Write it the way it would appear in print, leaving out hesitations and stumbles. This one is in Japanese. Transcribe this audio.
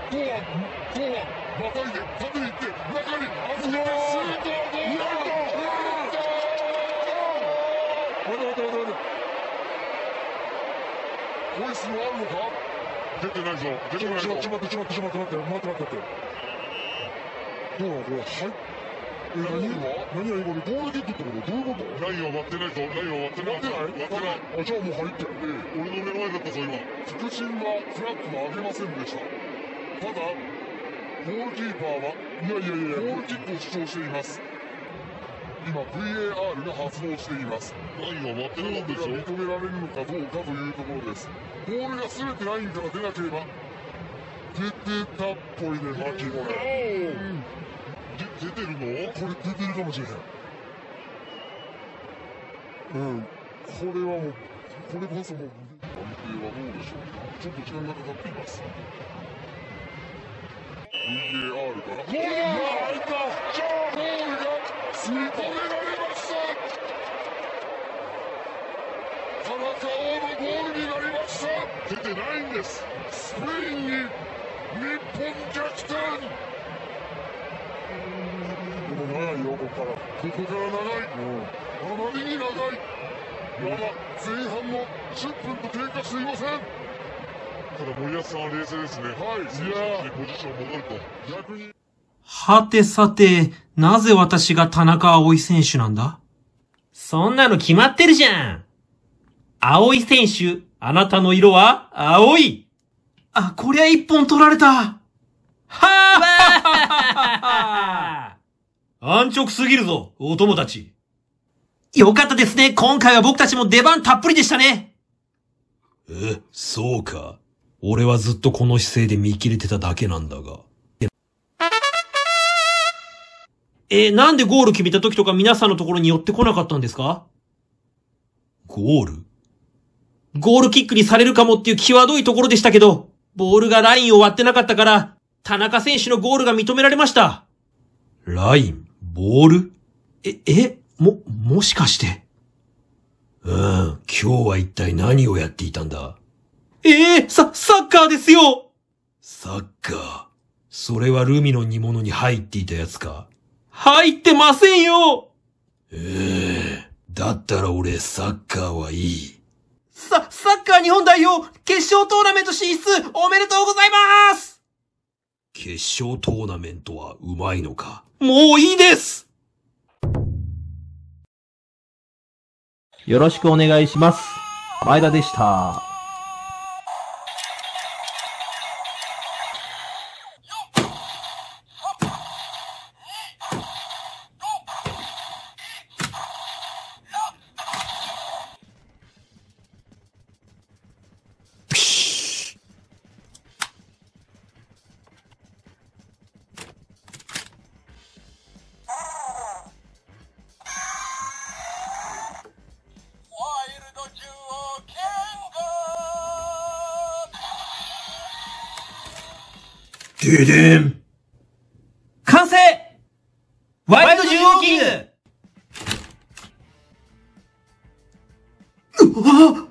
またいで縦に行って中に預けてシュート。ホイッスルあるのか。出てないぞ。出てないぞ。ちょっと待って。どうなのこれ。はい。何が今ね、ゴールキックってこと。どういうこと。ラインは割ってないぞ。割ってない。あ、じゃあもう入ってる。俺の目の前だったぞ今。副審がフラッグは上げませんでした。ただゴールキーパーはゴールキックを主張しています。今 VAR が発動しています。ラインは割ってなかったでしょ。認められるのかどうかというところです。ボールが全てラインから出なければ出てたっぽいね、マキこれ。出てるの？これ出てるかもしれへん。これはもう、これこそもう判定はどうでしょうか。ちょっと時間がかかっています。VAR からゴールが入った。ゴールが吸い込められました。田中碧のゴールになりました。出てないんです。スペインに日本逆転。でも長いよ、ここから長い。あまりに長い。まだ前半の10分と経過していません。ただ森保さんは冷静ですね。はい。選手たちにポジション戻ると。逆に。 はてさて、なぜ私が田中碧選手なんだ？そんなの決まってるじゃん。碧選手、あなたの色は青い。あ、こりゃ一本取られた。はぁ安直すぎるぞ、お友達。よかったですね。今回は僕たちも出番たっぷりでしたね。そうか。俺はずっとこの姿勢で見切れてただけなんだが。なんでゴール決めた時とか皆さんのところに寄ってこなかったんですか？ゴールキックにされるかもっていう際どいところでしたけど、ボールがラインを割ってなかったから、田中選手のゴールが認められました。ライン、ボール？もしかして。今日は一体何をやっていたんだ？サッカーですよ！サッカー。それはルミの煮物に入っていたやつか？入ってませんよ！だったら俺サッカーはいい。サッカー日本代表、決勝トーナメント進出おめでとうございます！決勝トーナメントはうまいのか？もういいです！ よろしくお願いします。前田でした。 ででん。完成！ワイルド獣王キング！うわっ！